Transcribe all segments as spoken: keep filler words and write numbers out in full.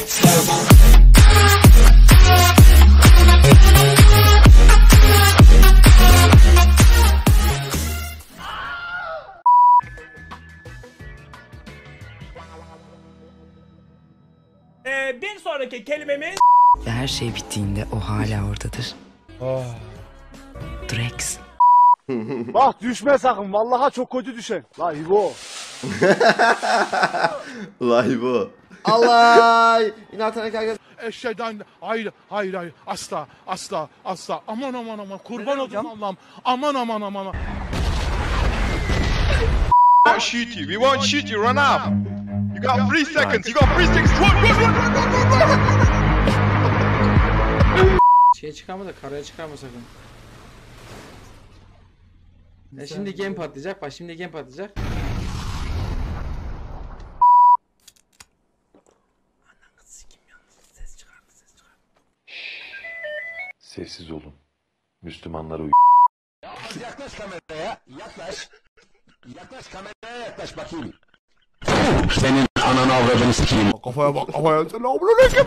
Ee, bir sonraki kelimemiz... Her şey bittiğinde o hala oradadır. Oh. Drex. Bak düşme sakın. Vallahi çok kötü düşen. La İbo. La İbo. Allah! İnatına gel. Eşhedü hayır hayır hayır asla asla asla aman aman aman kurban olacağım Allah'ım aman aman aman. We want shoot you. We won't shoot you. Run out. You got three seconds. You got three seconds. Run, run, run, run, run, run, run. Şeye çıkarma da karaya çıkarma sakın. Ya şimdi game patlayacak. Bak şimdi game patlayacak. Sessiz olun. Müslümanlara uy... Yaklaş kameraya. Yaklaş. Yaklaş kameraya yaklaş bakayım. Senin ananı avradını sikeyim. Kafaya bak kafaya. Selamünaleyküm.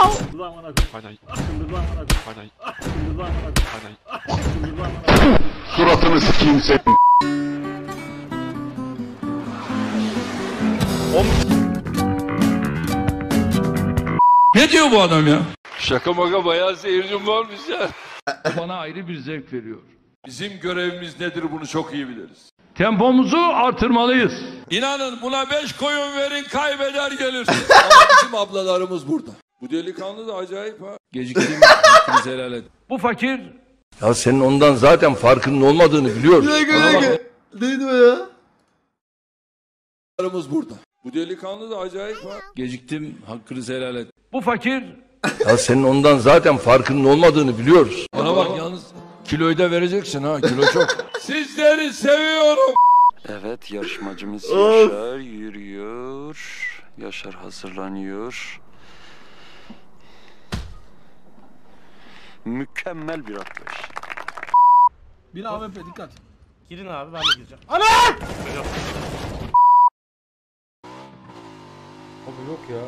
Suratını sikeyim senin. Ne diyor bu adam ya? Şaka maka bayağı seyircim varmış ya. Bana ayrı bir zevk veriyor. Bizim görevimiz nedir bunu çok iyi biliriz. Tempomuzu artırmalıyız. İnanın buna beş koyun verin kaybeder gelirsiniz. Ama bizim ablalarımız burada. Bu delikanlı da acayip ha. Geciktiğim hakkınızı helal edin. Bu fakir... Ya senin ondan zaten farkının olmadığını biliyoruz. Neydi o ya? burada. Bu delikanlı da acayip ha. Geciktim hakkınızı helal edin. Bu fakir... Ya senin ondan zaten farkının olmadığını biliyoruz. Bana bak yalnız kiloyu da vereceksin ha, kilo çok. Sizleri seviyorum. Evet, yarışmacımız Yaşar yürüyor. Yaşar hazırlanıyor. Mükemmel bir atlayış. Bir A W P dikkat. Girin abi ben de gireceğim. Ana! Abi yok ya.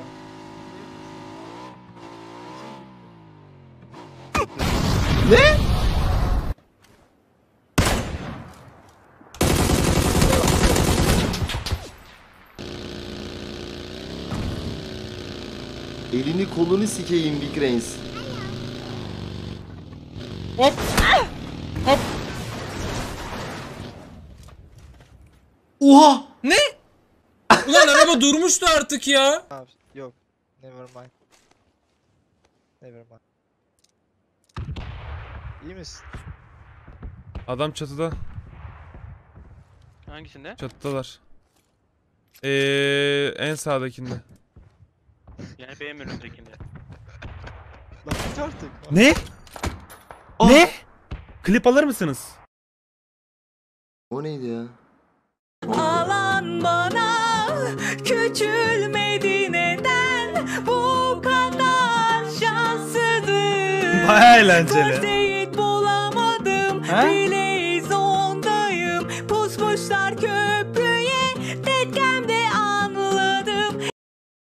Ne? Elini kolunu sikeyim Big Reigns. Hop. Hop. Oha! Ne? Ulan araba durmuştu artık ya. Abi, yok. Never mind. Never mind. İyi misin? Adam çatıda. Hangisinde? Çatıdalar. Eee en sağdakinde. Yani benim önümdekinde. Lan git artık. Ne? Aa! Ne? Klip alır mısınız? O neydi ya? Alan bana küçülmedi neden bu kadar şanssızım. Baya eğlenceli. First aid bulamadım.